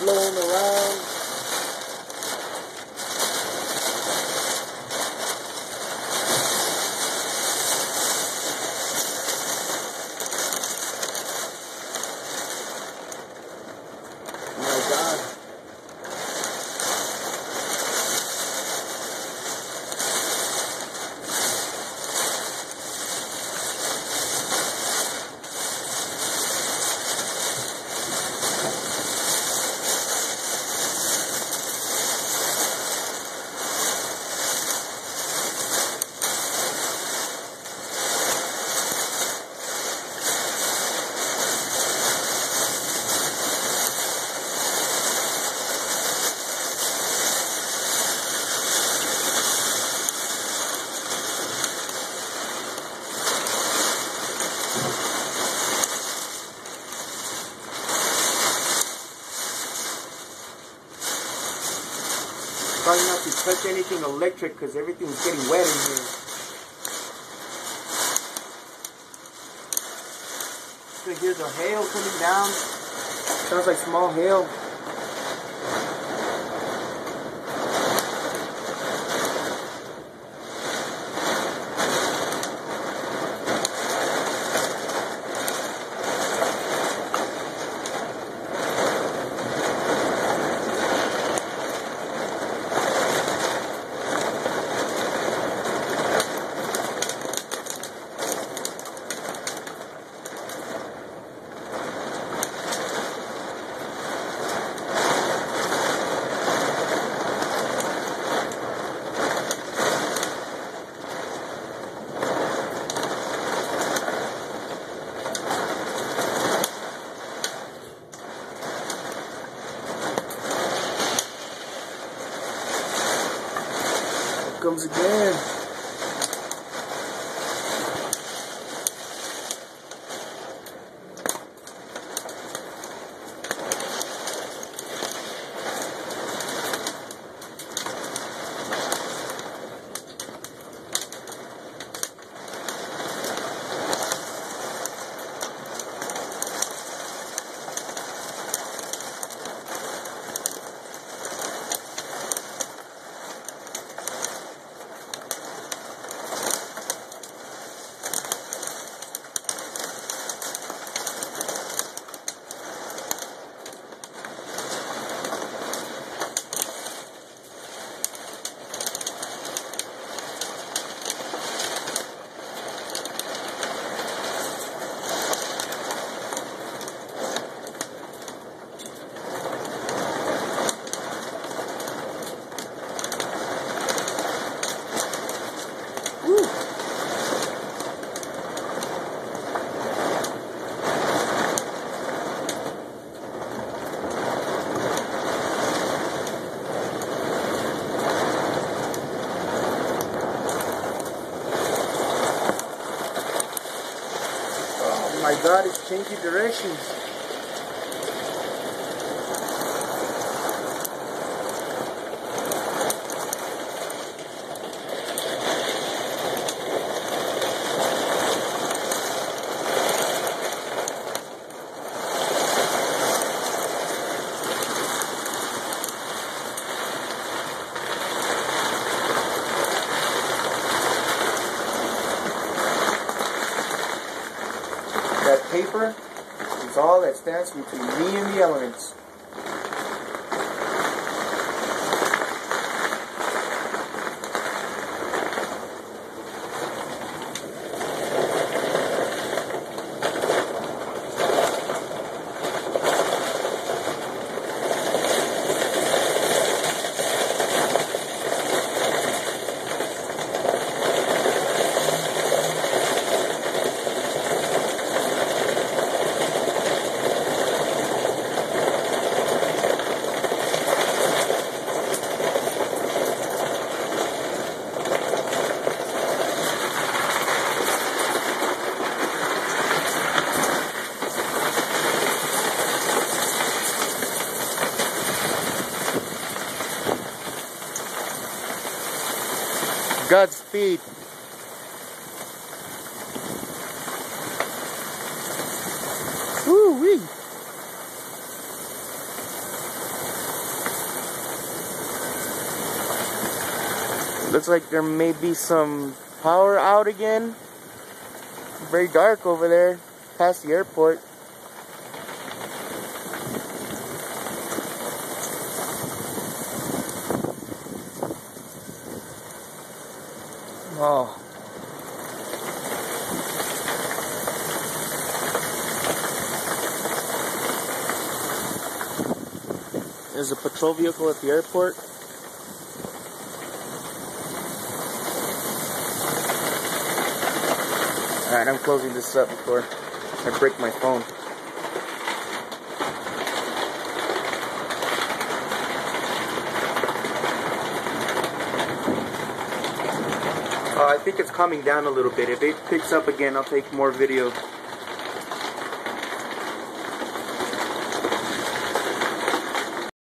blowing around. Oh my God. Try not to touch anything electric because everything's getting wet in here. So here's a hail coming down. Sounds like small hail. Comes again. Oh my God, it's changing directions. That paper is all that stands between me and the elements. Godspeed. Woo-wee. Looks like there may be some power out again. Very dark over there, past the airport. Oh. There's a patrol vehicle at the airport. Alright, I'm closing this up before I break my phone. I think it's calming down a little bit. If it picks up again, I'll take more video.